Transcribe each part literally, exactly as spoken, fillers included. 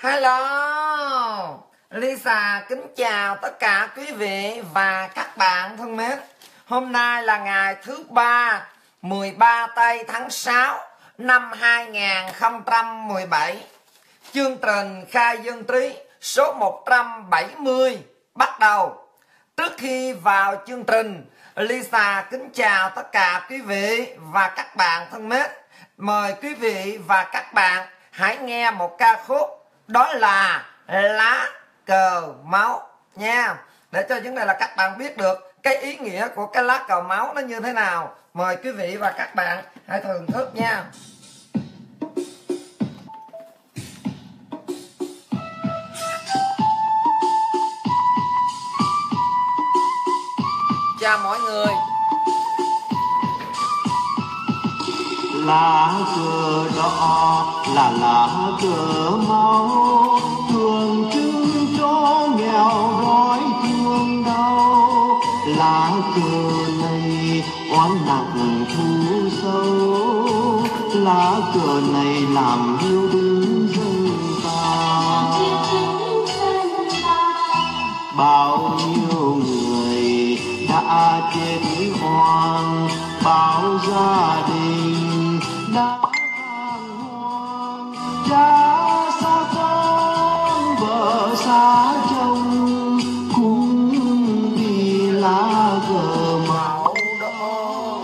Hello, Lisa kính chào tất cả quý vị và các bạn thân mến. Hôm nay là ngày thứ ba, mười ba tây tháng sáu năm hai nghìn không trăm mười bảy. Chương trình khai dân trí số một trăm bảy mươi bắt đầu. Trước khi vào chương trình, Lisa kính chào tất cả quý vị và các bạn thân mến. Mời quý vị và các bạn hãy nghe một ca khúc, đó là Lá Cờ Máu nha. Để cho vấn đề là các bạn biết được cái ý nghĩa của cái lá cờ máu nó như thế nào. Mời quý vị và các bạn hãy thưởng thức nha. Chào mọi người. Lá cờ đỏ là lá cờ máu, tượng trưng cho nghèo đói thương đau. Lá cờ này oán nặng thù sâu, lá cờ này làm hiu đứng dân ta. Bao nhiêu người đã chết oan, bao gia đình đã tàn hoang. Cha xa con, vợ xa chồng, cũng vì lá cờ máu đó.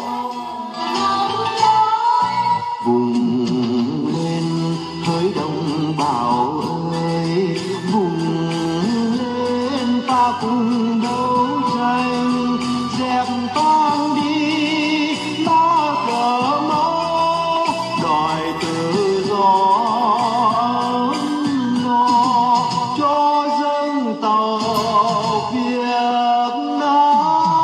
Vùng lên hỡi đồng bào ơi, vùng lên ta cùng đấu tranh, dẹp toan đi lá cờ máu, đòi tự do ấm no cho dân tộc Việt Nam.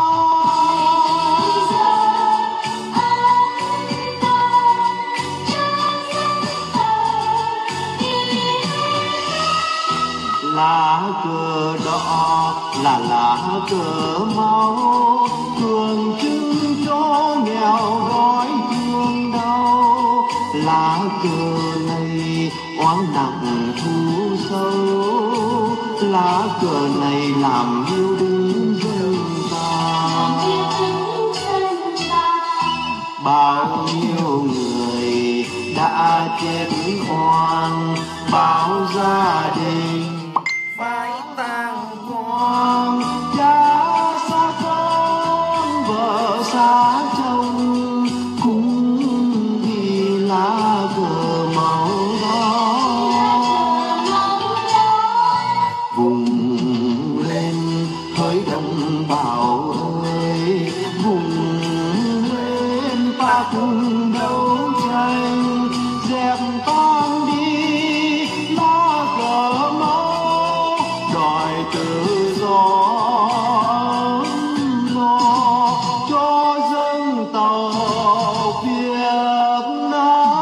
Lá cờ đỏ là lá cờ máu, tượng trưng cho nghèo đói thương đau. Lá cờ này oán nặng thù sâu, lá cờ này làm hiu đứng dân ta. Bao nhiêu người đã chết oan, bao gia đình Phải tàn hoang. Cha xa con, vợ xa chồng, cũng vì lá cờ máu đó. Vùng lên hỡi đồng bào ơi, vùng lên ta cùng đấu tranh, dẹp toan đi lá cờ máu, đòi tự do ấm no cho dân tộc Việt Nam.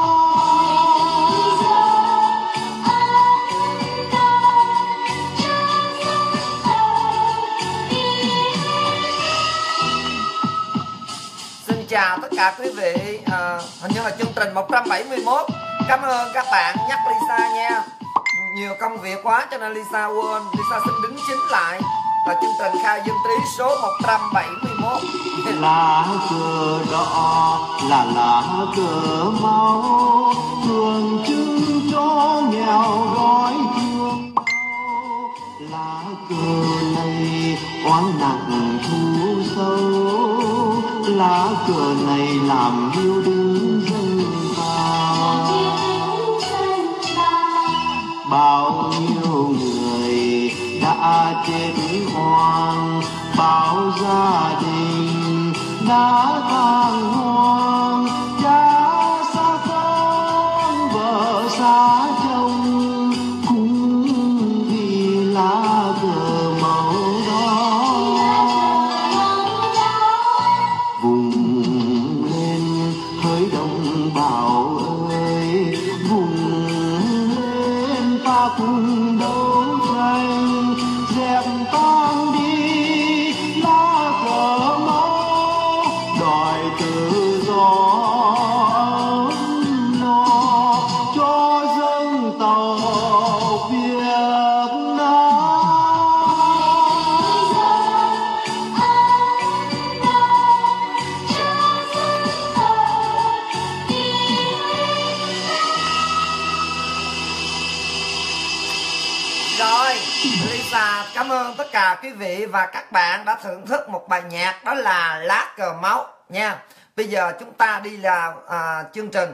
Xin chào tất cả quý vị. à, Hình như là chương trình một trăm bảy mươi mốt. Cảm ơn các bạn nhắc Lisa nha. Nhiều công việc quá cho nên Lisa quên. Lisa xin đính chính lại là chương trình khai dân trí số một trăm bảy mươi mốt. Lá cờ đỏ là lá cờ máu, tượng trưng cho nghèo đói thương đau. Lá cờ này oán nặng thù sâu, lá cờ này làm hiu đứng dân ta. Bao nhiêu người đã chết oan, bao gia đình đã tàn hoang. Cha xa con, vợ xa chồng, cũng vì lá cờ máu đó. Vùng lên hỡi đồng bào ơi, vùng lên ta cùng đấu tranh, dẹp toan đi lá cờ máu, đòi tự do ấm no cho dân tộc Rồi, Lisa cảm ơn tất cả quý vị và các bạn đã thưởng thức một bài nhạc, đó là Lá Cờ Máu nha. Bây giờ chúng ta đi vào à, chương trình.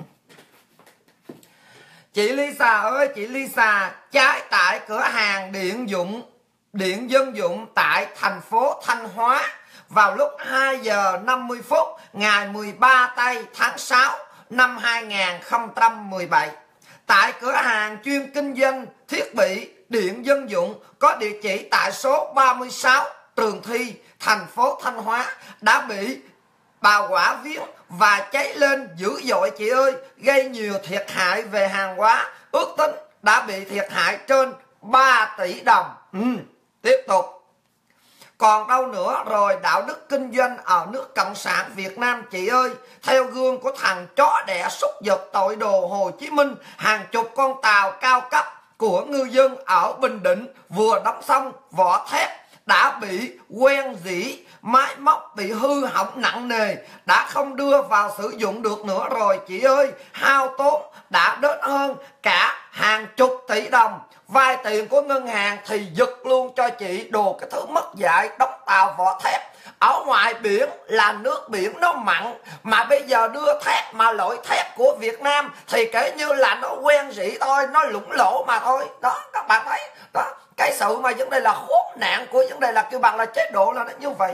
Chị Lisa ơi, chị Lisa, cháy tại cửa hàng điện dụng điện dân dụng tại thành phố Thanh Hóa vào lúc hai giờ năm mươi phút ngày mười ba tây tháng sáu năm hai nghìn không trăm mười bảy. Tại cửa hàng chuyên kinh doanh thiết bị điện dân dụng có địa chỉ tại số ba mươi sáu Trường Thi, thành phố Thanh Hóa đã bị bào hỏa viếng và cháy lên dữ dội chị ơi, gây nhiều thiệt hại về hàng hóa, ước tính đã bị thiệt hại trên ba tỷ đồng. Ừ, tiếp tục. Còn đâu nữa rồi đạo đức kinh doanh ở nước Cộng sản Việt Nam chị ơi, theo gương của thằng chó đẻ súc vật tội đồ Hồ Chí Minh, hàng chục con tàu cao cấp của ngư dân ở Bình Định vừa đóng xong vỏ thép đã bị quen dỉ, máy móc bị hư hỏng nặng nề, đã không đưa vào sử dụng được nữa rồi chị ơi, hao tốn đã đến hơn cả hàng chục tỷ đồng. Vay tiền của ngân hàng thì giật luôn cho chị đồ cái thứ mất dạy, đóng tàu vỏ thép. Ở ngoài biển là nước biển nó mặn, mà bây giờ đưa thép mà loại thép của Việt Nam thì kể như là nó quen rỉ thôi, nó lũng lỗ mà thôi. Đó, các bạn thấy đó, cái sự mà vấn đề là khốn nạn của vấn đề là kêu bằng là chế độ là nó như vậy.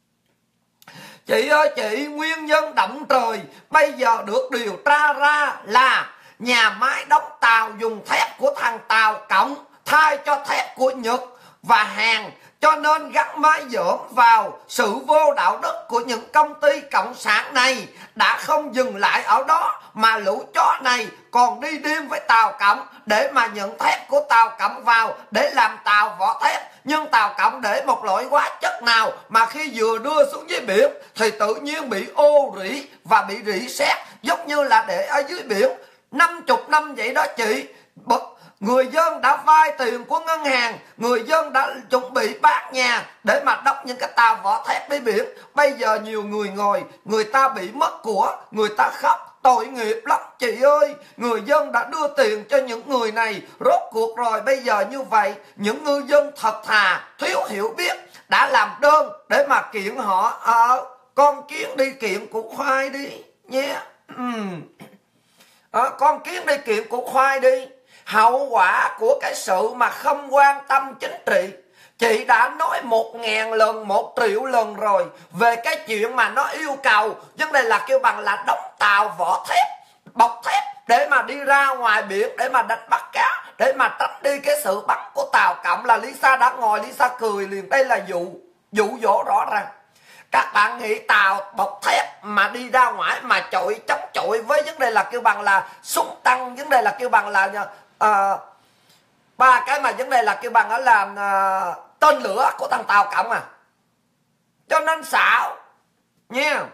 Chị ơi chị, nguyên nhân động trời bây giờ được điều tra ra là nhà máy đóng tàu dùng thép của thằng Tàu Cộng thay cho thép của Nhật và Hàn, cho nên gắn máy dởm vào sự vô đạo đức của những công ty cộng sản này. Đã không dừng lại ở đó mà lũ chó này còn đi đêm với Tàu Cộng để mà nhận thép của Tàu Cộng vào để làm tàu vỏ thép. Nhưng Tàu Cộng để một loại hóa chất nào mà khi vừa đưa xuống dưới biển thì tự nhiên bị ô rỉ và bị rỉ sét, giống như là để ở dưới biển năm mươi năm vậy đó chị. Người dân đã vay tiền của ngân hàng, người dân đã chuẩn bị bán nhà để mà đắp những cái tàu vỏ thép đi biển. Bây giờ nhiều người ngồi, người ta bị mất của, người ta khóc, tội nghiệp lắm chị ơi. Người dân đã đưa tiền cho những người này, rốt cuộc rồi bây giờ như vậy. Những ngư dân thật thà, thiếu hiểu biết đã làm đơn để mà kiện họ. Ờ, con kiến đi kiện củ khoai đi nhé. Yeah. uhm. À, con kiến đi kiện củ khoai đi. Hậu quả của cái sự mà không quan tâm chính trị, chị đã nói một ngàn lần, một triệu lần rồi về cái chuyện mà nó yêu cầu vấn đề là kêu bằng là đóng tàu vỏ thép, bọc thép để mà đi ra ngoài biển để mà đánh bắt cá, để mà tránh đi cái sự bắn của Tàu Cộng. Là Lisa đã ngồi Lisa cười liền. Đây là dụ dụ dỗ rõ ràng. Các bạn nghĩ tàu bọc thép mà đi ra ngoài mà chọi chống chọi với vấn đề là kêu bằng là súng tăng, vấn đề là kêu bằng là uh, ba cái mà vấn đề là kêu bằng đó là uh, tên lửa của thằng Tàu Cộng à. Cho nên xạo nha. Yeah.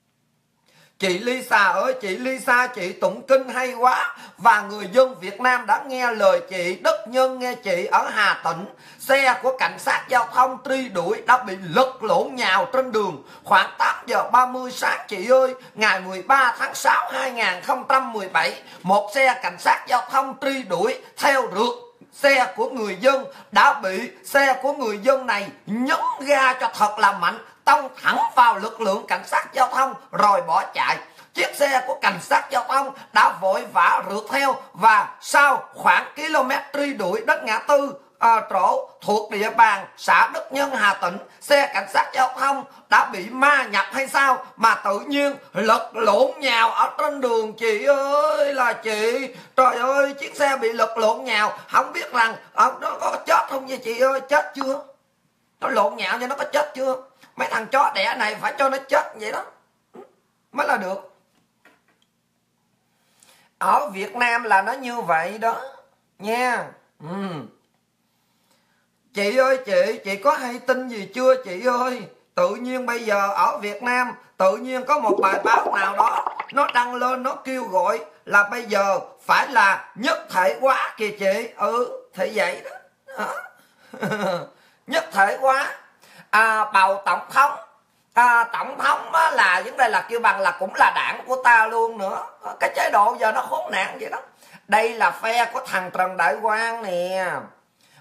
Chị Lisa ơi, chị Lisa, chị tụng kinh hay quá. Và người dân Việt Nam đã nghe lời chị. Đức Nhân nghe chị ở Hà Tĩnh, xe của cảnh sát giao thông truy đuổi đã bị lật lộn nhào trên đường khoảng tám giờ ba mươi sáng chị ơi, ngày mười ba tháng sáu năm hai nghìn không trăm mười bảy. Một xe cảnh sát giao thông truy đuổi theo rượt xe của người dân đã bị xe của người dân này nhấn ga cho thật là mạnh, tông thẳng vào lực lượng cảnh sát giao thông rồi bỏ chạy. Chiếc xe của cảnh sát giao thông đã vội vã rượt theo và sau khoảng km truy đuổi đến ngã tư à, chỗ thuộc địa bàn xã Đức Nhân, Hà Tĩnh, xe cảnh sát giao thông đã bị ma nhập hay sao mà tự nhiên lật lộn nhào ở trên đường chị ơi là chị. Trời ơi, chiếc xe bị lật lộn nhào, không biết rằng à, nó có chết không vậy chị ơi? Chết chưa? Nó lộn nhào cho nó có chết chưa? Mấy thằng chó đẻ này phải cho nó chết vậy đó mới là được. Ở Việt Nam là nó như vậy đó nha. ừ. Chị ơi chị, chị có hay tin gì chưa chị ơi? Tự nhiên bây giờ ở Việt Nam tự nhiên có một bài báo nào đó nó đăng lên, nó kêu gọi là bây giờ phải là nhất thể hóa kìa chị. Ừ thì vậy đó, đó. Nhất thể hóa. À, bầu tổng thống à, tổng thống là vấn đề là kêu bằng là cũng là đảng của ta luôn nữa. Cái chế độ giờ nó khốn nạn vậy đó. Đây là phe của thằng Trần Đại Quang nè.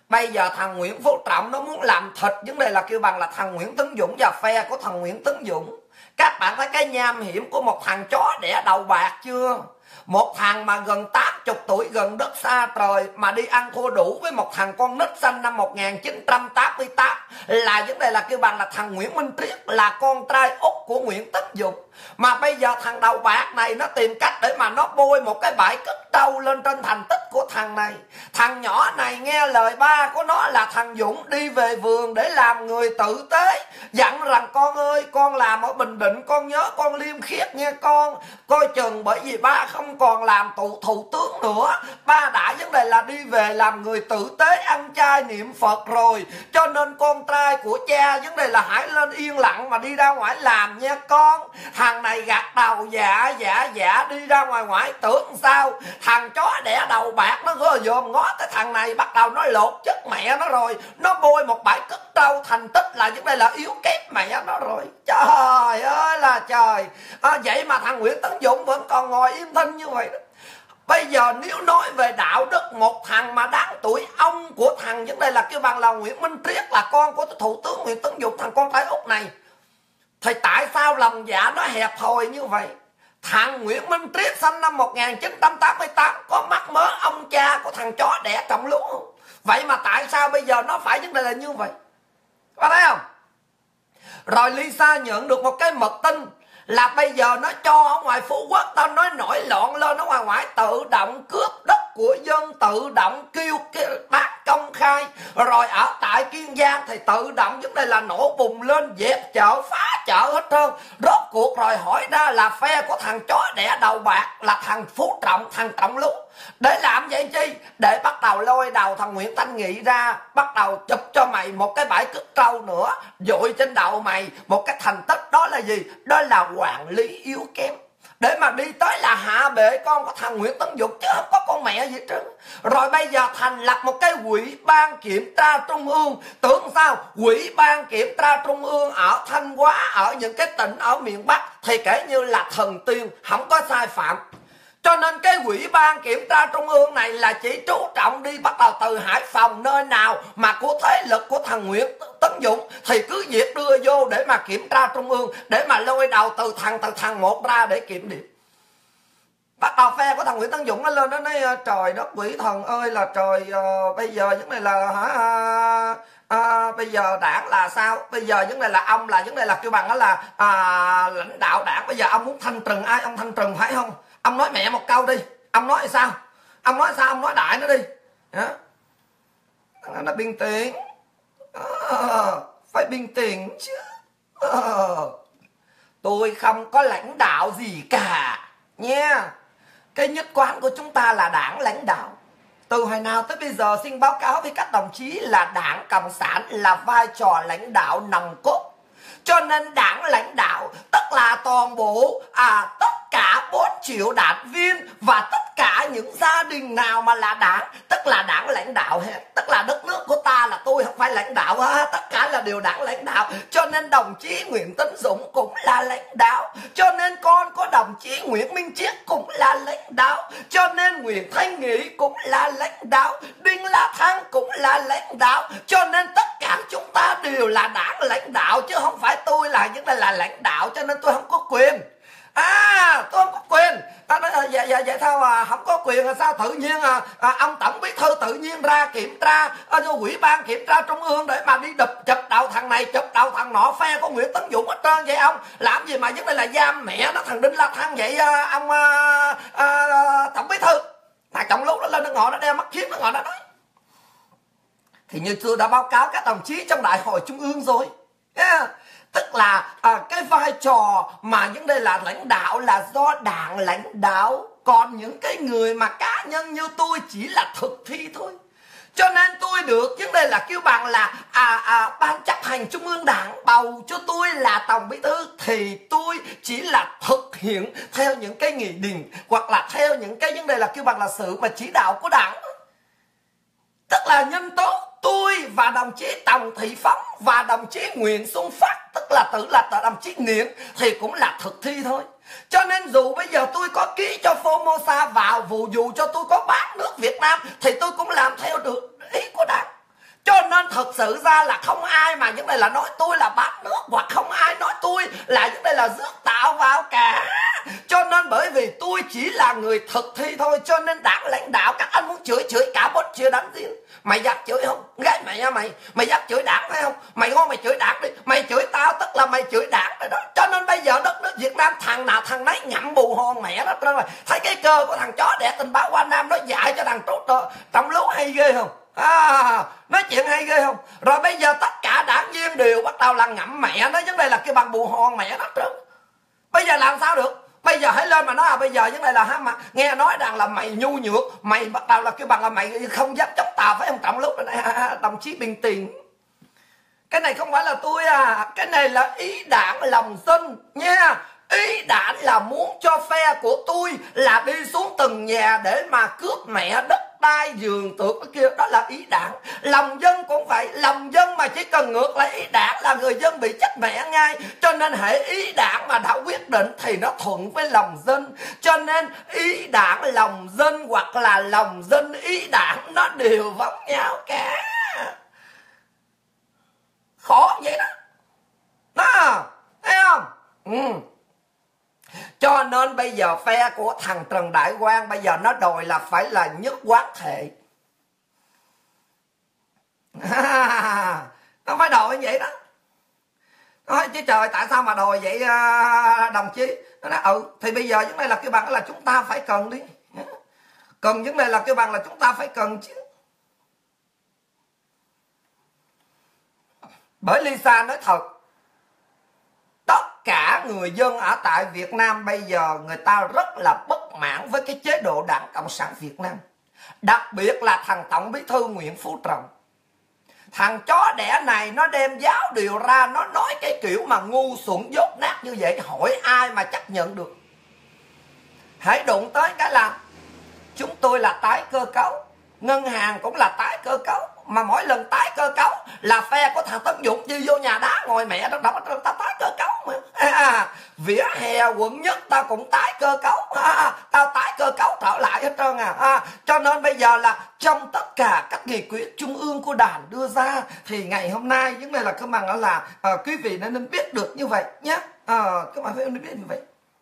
Bây giờ thằng Nguyễn Phú Trọng nó muốn làm thịt vấn đề là kêu bằng là thằng Nguyễn Tấn Dũng và phe của thằng Nguyễn Tấn Dũng. Các bạn thấy cái nham hiểm của một thằng chó đẻ đầu bạc chưa? Một thằng mà gần tám mươi tuổi, gần đất xa trời mà đi ăn thua đủ với một thằng con nít sinh năm một nghìn chín trăm tám mươi tám là vấn đề là kêu bằng là thằng Nguyễn Minh Triết là con trai út của Nguyễn Tấn Dũng. Mà bây giờ thằng đầu bạc này nó tìm cách để mà nó bôi một cái bãi cất trâu lên trên thành tích của thằng này. Thằng nhỏ này nghe lời ba của nó là thằng Dũng đi về vườn để làm người tử tế, dặn rằng con ơi con làm ở Bình Định con nhớ con liêm khiết nha con, coi chừng bởi vì ba không còn làm tụ thủ tướng nữa, ba đã vấn đề là đi về làm người tử tế ăn chay niệm Phật rồi, cho nên con trai của cha vấn đề là hãy lên yên lặng mà đi ra ngoài làm nha con. Thằng này gạt đầu dạ dạ dạ đi ra ngoài ngoại, tưởng sao thằng chó đẻ đầu bạc nó gơ dòm ngó tới thằng này, bắt đầu nó lột chất mẹ nó rồi, nó bôi một bãi cất trâu thành tích là vấn đề là yếu kém mẹ nó rồi. Trời ơi là trời. À, vậy mà thằng Nguyễn Tấn Dũng vẫn còn ngồi im thinh như vậy đó. Bây giờ nếu nói về đạo đức, một thằng mà đáng tuổi ông của thằng vấn đề là kêu bằng là Nguyễn Minh Triết là con của Thủ tướng Nguyễn Tấn Dũng, thằng con trai út này, thì tại sao lòng dạ nó hẹp hòi như vậy? Thằng Nguyễn Minh Triết sinh năm một nghìn chín trăm tám mươi tám có mắc mớ ông cha của thằng chó đẻ Trọng Lúa không? Vậy mà tại sao bây giờ nó phải vấn đề là như vậy? Có thấy không? Rồi Lisa nhận được một cái mật tin là bây giờ nó cho ở ngoài Phú Quốc, tao nói nổi loạn lên ở ngoài ngoại, tự động cướp đất của dân, tự động kêu bán công khai. Rồi ở tại Kiên Giang thì tự động vấn đề là nổ bùng lên, dẹp chợ, phá chợ hết trơn. Rốt cuộc rồi hỏi ra là phe của thằng chó đẻ đầu bạc là thằng Phú Trọng, thằng Trọng Lúa. Để làm vậy chi? Để bắt đầu lôi đầu thằng Nguyễn Thanh Nghị ra, bắt đầu chụp cho mày một cái bãi cất trâu nữa, dội trên đầu mày một cái thành tích, đó là gì? Đó là quản lý yếu kém. Để mà đi tới là hạ bệ con của thằng Nguyễn Tấn Dũng chứ không có con mẹ gì trơn. Rồi bây giờ thành lập một cái ủy ban kiểm tra trung ương. Tưởng sao ủy ban kiểm tra trung ương ở Thanh Hóa, ở những cái tỉnh ở miền Bắc thì kể như là thần tiên, không có sai phạm. Cho nên cái ủy ban kiểm tra trung ương này là chỉ chú trọng đi bắt đầu từ Hải Phòng, nơi nào mà của thế lực của thằng Nguyễn Tấn Dũng thì cứ việc đưa vô để mà kiểm tra trung ương, để mà lôi đầu từ thằng từ thằng một ra để kiểm điểm. Bắt đầu phe của thằng Nguyễn Tấn Dũng nó lên nó nói trời đất quỷ thần ơi là trời, uh, bây giờ vấn đề là hả à, à, bây giờ đảng là sao? Bây giờ vấn đề là ông là vấn đề là kêu bằng đó là à, lãnh đạo đảng, bây giờ ông muốn thanh trừng ai ông thanh trừng phải không? Ông nói mẹ một câu đi, ông nói sao? Ông nói sao? Ông nói đại nó đi. Đó. Nó biên tiền. À, phải biên tiền chứ. À, tôi không có lãnh đạo gì cả nha. Cái nhất quán của chúng ta là đảng lãnh đạo. Từ hồi nào tới bây giờ xin báo cáo với các đồng chí là Đảng Cộng sản là vai trò lãnh đạo nòng cốt. Cho nên đảng lãnh đạo tức là toàn bộ à, tất cả bốn triệu đảng viên và tất cả những gia đình nào mà là đảng, tức là đảng lãnh đạo hết. Tức là đất nước của ta là tôi không phải lãnh đạo hết, tất cả là đều đảng lãnh đạo. Cho nên đồng chí Nguyễn Tấn Dũng cũng là lãnh đạo, cho nên con của đồng chí Nguyễn Minh Triết cũng là lãnh đạo, cho nên Nguyễn Thanh Nghị cũng là lãnh đạo, Đinh La Thăng cũng là lãnh đạo. Cho nên tất cả chúng ta đều là đảng lãnh đạo, chứ không phải tôi là những là lãnh đạo, cho nên tôi không có quyền. À, tôi không có quyền. À, nói, dạ, dạ, dạ sao à, không có quyền là sao? Tự nhiên à, à, ông tổng bí thư tự nhiên ra kiểm tra, à, vô ủy ban kiểm tra trung ương để mà đi đập chụp đầu thằng này, chụp đầu thằng nọ, phe của Nguyễn Tấn Dũng hết trơn vậy ông. Làm gì mà vấn đề là giam mẹ nó thằng Đinh La Thăng vậy à, ông à, à, tổng bí thư. Thằng Trọng Lúa nó lên nó ngồi nó đeo mắt kiếng nó ngồi nó nói. Thì như tôi đã báo cáo các đồng chí trong đại hội trung ương rồi. Yeah. Tức là à, cái vai trò mà vấn đề là lãnh đạo là do đảng lãnh đạo, còn những cái người mà cá nhân như tôi chỉ là thực thi thôi. Cho nên tôi được vấn đề là kêu bằng là à, à, ban chấp hành trung ương đảng bầu cho tôi là tổng bí thư, thì tôi chỉ là thực hiện theo những cái nghị định hoặc là theo những cái vấn đề là kêu bằng là sự mà chỉ đạo của đảng. Tức là nhân tố tôi và đồng chí Tòng Thị Phóng và đồng chí Nguyễn Xuân Phát, tức là tự là đồng chí Nghiện, thì cũng là thực thi thôi. Cho nên dù bây giờ tôi có ký cho Formosa vào, vụ dù cho tôi có bán nước Việt Nam, thì tôi cũng làm theo được ý của đảng. Cho nên thật sự ra là không ai mà những đây là nói tôi là bát nước, hoặc không ai nói tôi là những đây là rước tạo vào cả. Cho nên bởi vì tôi chỉ là người thực thi thôi, cho nên đảng lãnh đạo các anh muốn chửi chửi cả bốt chưa đánh riêng. Mày dám chửi không? Gái mày nha mày. Mày dám chửi đảng phải không? Mày ngon mày chửi đảng đi. Mày chửi tao tức là mày chửi đảng rồi đó. Cho nên bây giờ đất nước Việt Nam thằng nào thằng nấy ngậm bù hòn mẹ đó trơn rồi. Thấy cái cơ của thằng chó đẻ Tình Báo Hoa Nam nó dạy cho thằng Trúc đó. Trong lú hay ghê không? À, nói chuyện hay ghê không? Rồi bây giờ tất cả đảng viên đều bắt đầu là ngậm mẹ nó, vấn đề là cái bằng bù hòn mẹ đó trơn. Bây giờ làm sao được? Bây giờ hãy lên mà nói à bây giờ vấn đề là ha mà nghe nói rằng là mày nhu nhược, mày bắt đầu là cái bằng là mày không dám chống Tàu phải không? Trọng lúc này đồng chí Bình Tiền, cái này không phải là tôi à, cái này là ý đảng lòng dân nha. Ý đảng là muốn cho phe của tôi là đi xuống từng nhà để mà cướp mẹ đất đai giường tược cái kia, đó là ý đảng. Lòng dân cũng vậy, lòng dân mà chỉ cần ngược lại ý đảng là người dân bị chết mẹ ngay. Cho nên hệ ý đảng mà đã quyết định thì nó thuận với lòng dân. Cho nên ý đảng lòng dân hoặc là lòng dân ý đảng nó đều giống nhau cả. Khó vậy đó. Đó, thấy không? Ừ. Cho nên bây giờ phe của thằng Trần Đại Quang bây giờ nó đòi là phải là nhất quán thể. Nó phải đòi như vậy đó. Nói chứ trời tại sao mà đòi vậy đồng chí? Nó nói ừ thì bây giờ vấn đề là cái bằng là chúng ta phải cần đi. Cần vấn đề là cái bằng là chúng ta phải cần chứ. Bởi Lisa nói thật, tất cả người dân ở tại Việt Nam bây giờ người ta rất là bất mãn với cái chế độ Đảng Cộng sản Việt Nam. Đặc biệt là thằng Tổng Bí thư Nguyễn Phú Trọng. Thằng chó đẻ này nó đem giáo điều ra, nó nói cái kiểu mà ngu xuẩn dốt nát như vậy, hỏi ai mà chấp nhận được. Hãy đụng tới cái là chúng tôi là tái cơ cấu, ngân hàng cũng là tái cơ cấu, mà mỗi lần tái cơ cấu là phe của thằng Tấn Dũng đi vô nhà đá ngồi mẹ đó, đó tao tái cơ cấu mà. À, vỉa hè quận nhất tao cũng tái cơ cấu, à, tao tái cơ cấu trở lại hết trơn à. À, cho nên bây giờ là trong tất cả các nghị quyết trung ương của Đảng đưa ra thì ngày hôm nay vấn đề là các bạn là à, quý vị nên biết được như vậy nhé. À, các bạn phải nên biết như vậy.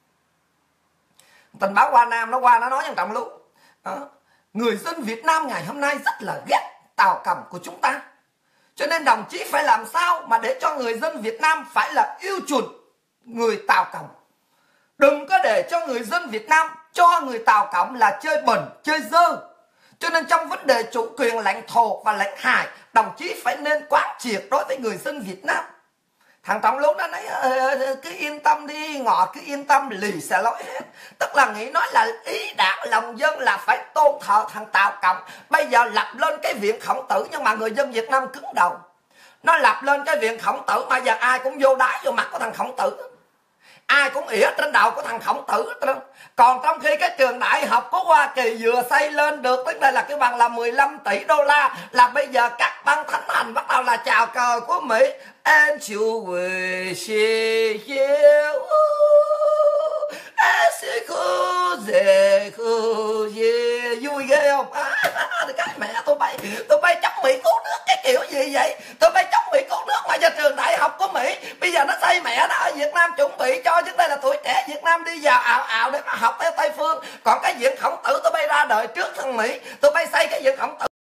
Tình Báo Hoa Nam nó qua nó nói nhân trọng luôn. À, người dân Việt Nam ngày hôm nay rất là ghét Tàu Cầm của chúng ta. Cho nên đồng chí phải làm sao mà để cho người dân Việt Nam phải là yêu chuộng người Tàu Cầm. Đừng có để cho người dân Việt Nam cho người Tàu Cầm là chơi bẩn, chơi dơ. Cho nên trong vấn đề chủ quyền lãnh thổ và lãnh hải, đồng chí phải nên quán triệt đối với người dân Việt Nam. Thằng Trọng lúc đó nói cứ yên tâm đi, ngọ cứ yên tâm, lì sẽ lỗi hết. Tức là nghĩ nói là ý đảng lòng dân là phải tôn thờ thằng Tàu Cộng. Bây giờ lập lên cái viện Khổng Tử, nhưng mà người dân Việt Nam cứng đầu. Nó lập lên cái viện Khổng Tử mà giờ ai cũng vô đái vô mặt của thằng Khổng Tử, ai cũng ỉa trên đầu của thằng Khổng Tử. Còn trong khi cái trường đại học của Hoa Kỳ vừa xây lên được, tức là cái bằng là mười lăm tỷ đô la, là bây giờ các bang thánh hành bắt đầu là chào cờ của Mỹ. And you will see you. Vui ghê không? À, cái mẹ tôi bay tôi bay chống Mỹ cứu nước cái kiểu gì vậy? Tôi bay chống Mỹ cứu nước mà giờ trường đại học của Mỹ bây giờ nó xây mẹ nó ở Việt Nam chuẩn bị cho trước đây là tuổi trẻ Việt Nam đi vào ảo ảo để mà học theo Tây phương. Còn cái viện Khổng Tử tôi bay ra đời trước thằng Mỹ, tôi bay xây cái viện Khổng Tử